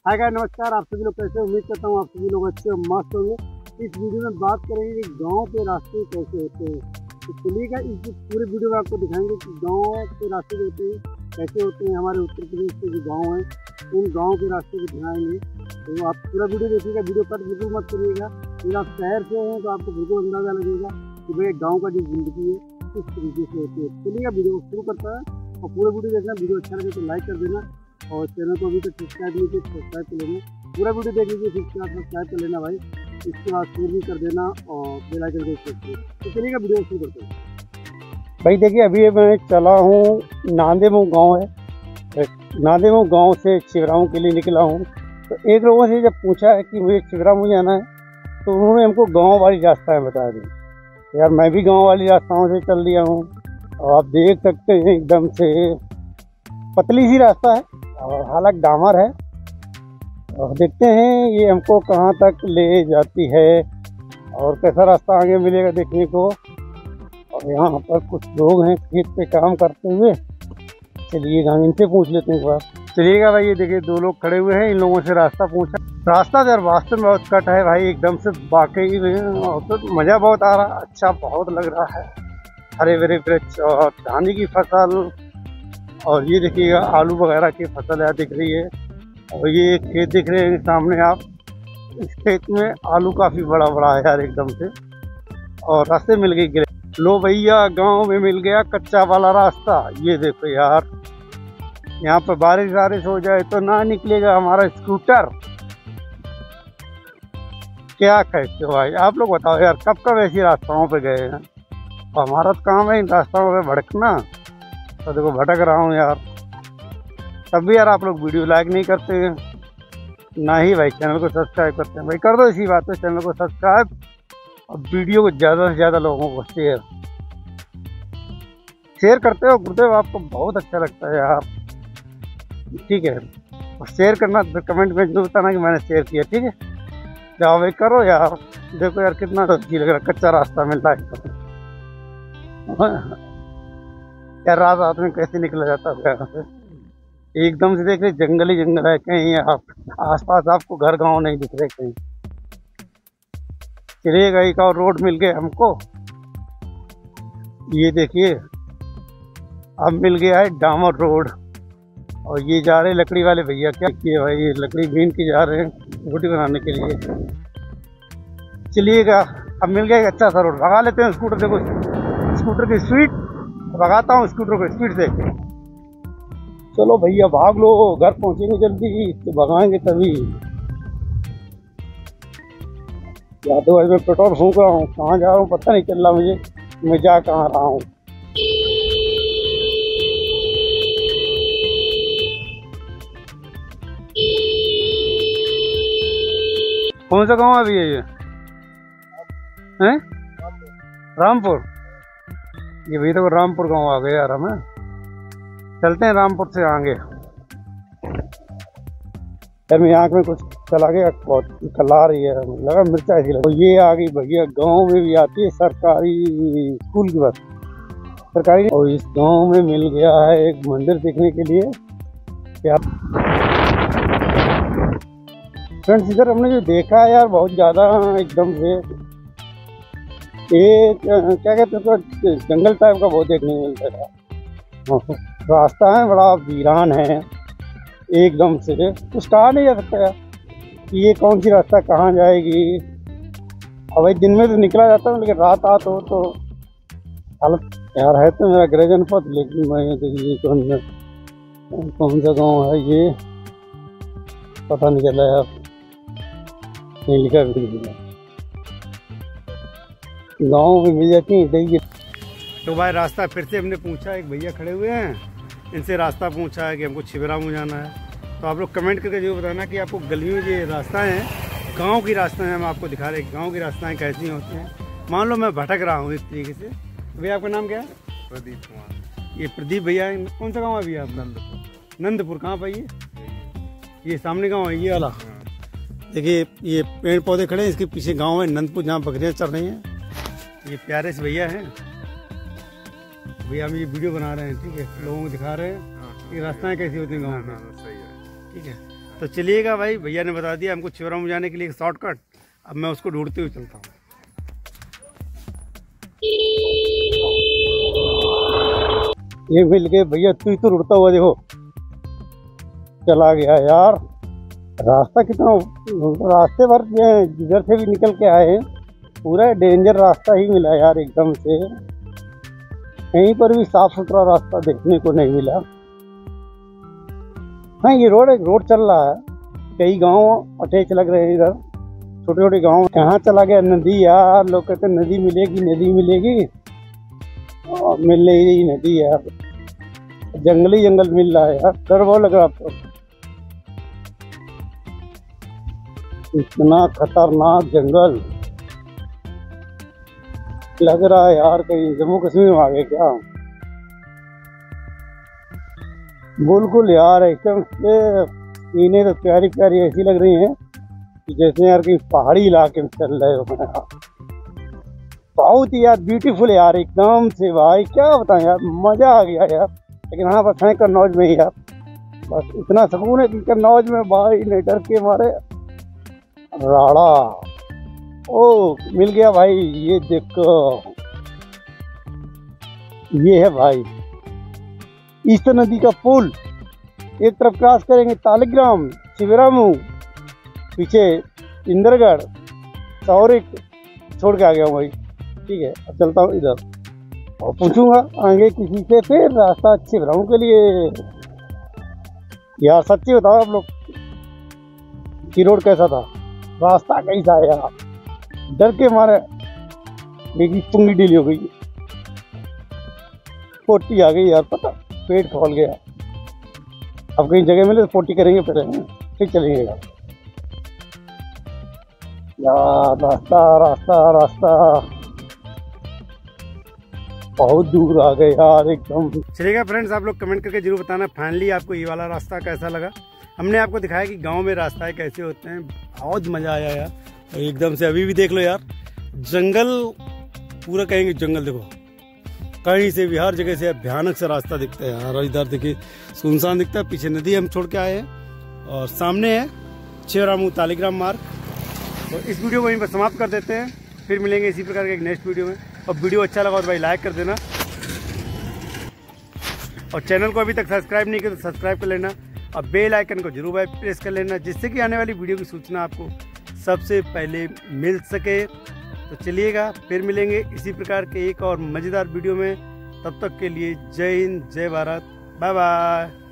Hi guys, नमस्कार। आप सभी लोग कैसे? उम्मीद करता हूँ आप सभी लोग अच्छे और मस्त होंगे। इस वीडियो में बात करेंगे कि गांव के रास्ते कैसे होते हैं। तो चलिए गाइस, इस पूरे वीडियो में आपको दिखाएंगे कि गांव के रास्ते जो होते हैं कैसे होते हैं। हमारे उत्तर प्रदेश के जो गाँव हैं उन गाँव के रास्ते को दिखाएंगे। तो आप पूरा वीडियो देखिएगा, वीडियो कट बिल्कुल मत करिएगा। यदि आप शहर से हैं तो आपको बिल्कुल अंदाजा लगेगा कि भाई गाँव का जो जिंदगी है किस तरीके से होती है। चलिएगा, वीडियो को शुरू करता है और पूरा वीडियो देखना। वीडियो अच्छा लगे तो लाइक कर देना और चैनल को अभी तक सब्सक्राइब नहीं किया तो सब्सक्राइब कर लेना। पूरा वीडियो देख लीजिए, फिर उसके बाद सब्सक्राइब कर लेना भाई। इसके बाद शेयर भी कर देना और बेल आइकन को प्रेस करिए। तो चलिएगा, वीडियो शुरू करते हैं। भाई देखिए, अभी मैं चला हूँ नांदेमऊ गांव है। नांदेमऊ गांव से छिबरामऊ के लिए निकला हूँ। तो एक लोगों से जब पूछा है कि मुझे छिबरामऊ जाना है तो उन्होंने हमको गाँव वाली रास्ता बता दी। यार मैं भी गाँव वाली रास्ताओं से चल लिया हूँ और आप देख सकते हैं एकदम से पतली सी रास्ता है और हालांकि डामर है। और देखते हैं ये हमको कहाँ तक ले जाती है और कैसा रास्ता आगे मिलेगा देखने को। और यहाँ पर कुछ लोग हैं खेत पे काम करते हुए। चलिए हम इनसे पूछ लेते हैं एक बार। चलिएगा भाई, ये देखिए दो लोग खड़े हुए हैं, इन लोगों से रास्ता पूछा। रास्ता यार वास्तव में बहुत कट है भाई, एकदम से वाकई में। और तो मज़ा बहुत आ रहा, अच्छा बहुत लग रहा है। हरे भरे वृक्ष और धान की फसल, और ये देखिएगा आलू वगैरह की फसल यहाँ दिख रही है। और ये एक खेत दिख रहे हैं सामने आप। इस खेत में आलू काफ़ी बड़ा बड़ा है यार एकदम से। और रास्ते मिल गए गिरे। लो भैया, गांव में मिल गया कच्चा वाला रास्ता। ये देखो यार, यहाँ पर बारिश हो जाए तो ना निकलेगा हमारा स्कूटर। क्या कहते हो भाई, आप लोग बताओ यार, कब कब ऐसी रास्ताओं पे गए हैं। हमारा तो काम है इन रास्ताओं पे भटकना। तो देखो भटक रहा हूँ यार। तब भी यार आप लोग वीडियो लाइक नहीं करते हैं, ना ही भाई चैनल को सब्सक्राइब करते हैं। भाई कर दो इसी बात पे चैनल को सब्सक्राइब और वीडियो को ज़्यादा से ज़्यादा लोगों को शेयर करते हो गुरुदेव, आपको बहुत अच्छा लगता है यार। ठीक है, और शेयर करना तो कमेंट में जरूर बताना कि मैंने शेयर किया। ठीक है, जाओ भाई करो यार। देखो यार कितना अच्छी लग रहा, कच्चा रास्ता मिल रहा है यार। रात में कैसे निकला जाता है यहाँ से। एकदम से देख रहे जंगल ही जंगल है, कहीं आप आसपास आपको घर गांव नहीं दिख रहे कहीं। चलिएगा, एक और रोड मिल गया हमको। ये देखिए अब मिल गया है डामर रोड। और ये जा रहे लकड़ी वाले भैया, क्या किए भाई, ये लकड़ी बीन के जा रहे हैं रोटी बनाने के लिए। चलिएगा, अब मिल गया एक अच्छा सा रोड। भगा लेते हैं स्कूटर। देखो स्कूटर की स्पीड भगाता हूँ, स्कूटर को स्पीड से। चलो भैया भाग लो, घर पहुंचेंगे जल्दी तो भगाएंगे तभी। या तो भाई मैं पेट्रोल फूंक रहा हूँ, कहाँ जा रहा हूँ पता नहीं चल रहा मुझे, मैं जा कहाँ रहा हूँ। कौन सा गाँव अभी है ये? हैं? रामपुर। ये भैया तो रामपुर गाँव आ गए यार। हमें चलते हैं रामपुर से आगे। यार मेरी आँख में कुछ चला गया, बहुत कला रही है, लगा मिर्चा ऐसी लगा। ये आ गई भैया, गांव में भी आती है सरकारी स्कूल की बस, सरकारी। और इस गांव में मिल गया है एक मंदिर देखने के लिए। क्या फ्रेंड्स, इधर हमने जो देखा है यार बहुत ज़्यादा एकदम से एक क्या कहते हैं जंगल टाइप का बहुत देखने को मिलता है। रास्ता है बड़ा वीरान है एकदम से, कुछ कहा नहीं जा सकता यार कि ये कौन सी रास्ता कहाँ जाएगी। अब भाई दिन में तो निकला जाता है, लेकिन रात तो हालत यार है। तो मेरा गृह जनपद, लेकिन मैं देखिए कौन सा गाँव है ये पता नहीं चला यार, नहीं लिखा भी। गाँव में मिल जाती है देखिए। तो भाई रास्ता फिर से हमने पूछा, एक भैया खड़े हुए हैं, इनसे रास्ता पूछा है कि हमको छिबरामऊ जाना है। तो आप लोग कमेंट करके जरूर बताना कि आपको गलियों में जो रास्ता है, गांव की रास्ता है, हम आपको दिखा रहे हैं गांव की रास्ताएं कैसी होती हैं। मान लो मैं भटक रहा हूँ इस तरीके से। भैया आपका नाम क्या है? प्रदीप कुमार। ये प्रदीप भैया, कौन सा गाँव है भैया आप? नंदपुर। नंदपुर कहाँ पर? ये सामने गाँव है ये वाला। देखिए ये पेड़ पौधे खड़े हैं, इसके पीछे गाँव है नंदपुर, जहाँ बकरियाँ चल रही हैं। ये प्यारे से भैया हैं, भैया हम ये वीडियो बना रहे हैं। ठीक है, लोगों को दिखा रहे हैं कि रास्ताएं कैसी होती हैं गाँव में। सही है। ठीक है, तो चलिएगा भाई, भैया ने बता दिया हमको चिवरामू जाने के लिए शॉर्टकट। अब मैं उसको ढूंढते हुए चलता हूँ। ये मिल गए भैया, तू तो उड़ता हुआ देखो चला गया यार। रास्ता कितना, रास्ते भर जिधर से भी निकल के आए हैं पूरा डेंजर रास्ता ही मिला यार एकदम से। कहीं पर भी साफ सुथरा रास्ता देखने को नहीं मिला। हाँ ये रोड चल रहा है, कई गांव अटैच लग रहे हैं इधर, छोटे छोटे गांव। कहाँ चला गया नदी यार, लोग कहते नदी मिलेगी नदी मिलेगी, मिल नहीं रही नदी यार, जंगली जंगल मिल रहा है यार। डर बहुत लग रहा आपको, इतना खतरनाक जंगल लग रहा है यार, कहीं जम्मू कश्मीर में आ गए क्या। बिल्कुल यार एकदम से सीने तो प्यारी प्यारी ऐसी लग रही हैं कि जैसे यार कहीं पहाड़ी इलाके में चल रहे हो। बहुत ही यार ब्यूटीफुल यार एकदम से भाई, क्या बताएं यार, मजा आ गया यार। लेकिन हाँ बस है कन्नौज में ही यार, बस इतना सुकून है कि कन्नौज में भाई ने डर के मारे राड़ा। ओ मिल गया भाई, ये देखो ये है भाई ईस्ट नदी का पुल। एक तरफ क्रॉस करेंगे तालिग्राम, चिवरामू, पीछे इंद्रगढ़, सौरिक छोड़ के आ गया हूँ भाई। ठीक है अब चलता हूँ इधर और पूछूंगा आगे किसी से फिर रास्ता चिवरामू के लिए। यार सच्ची बताओ आप लोग कि रोड कैसा था, रास्ता कैसा है यार। डर के मारे मेरी पुंगी ढीली हो गई, पोटी आ गई यार, पता पेट खोल गया। अब कहीं जगह मिले तो पोटी करेंगे फिर चलेंगे यार। रास्ता रास्ता रास्ता बहुत दूर आ गए यार एकदम। चलिएगा फ्रेंड्स, आप लोग कमेंट करके जरूर बताना फाइनली आपको ये वाला रास्ता कैसा लगा। हमने आपको दिखाया कि गांव में रास्ते कैसे होते हैं, बहुत मजा आया यार एकदम से। अभी भी देख लो यार, जंगल पूरा कहेंगे जंगल, देखो कहीं से भी हर जगह से भयानक सा रास्ता दिखता है यार। और इधर देखिए सुनसान दिखता है, पीछे नदी हम छोड़ के आए हैं और सामने है चिवरामू तालिग्राम मार्ग। तो इस वीडियो को यहीं पर समाप्त कर देते हैं, फिर मिलेंगे इसी प्रकार के एक नेक्स्ट वीडियो में। और वीडियो अच्छा लगा तो भाई लाइक कर देना, और चैनल को अभी तक सब्सक्राइब नहीं किया तो सब्सक्राइब कर लेना, और बेल आइकन को जरूर भाई प्रेस कर लेना, जिससे कि आने वाली वीडियो की सूचना आपको सबसे पहले मिल सके। तो चलिएगा फिर मिलेंगे इसी प्रकार के एक और मज़ेदार वीडियो में। तब तक के लिए जय हिंद, जय भारत, बाय बाय।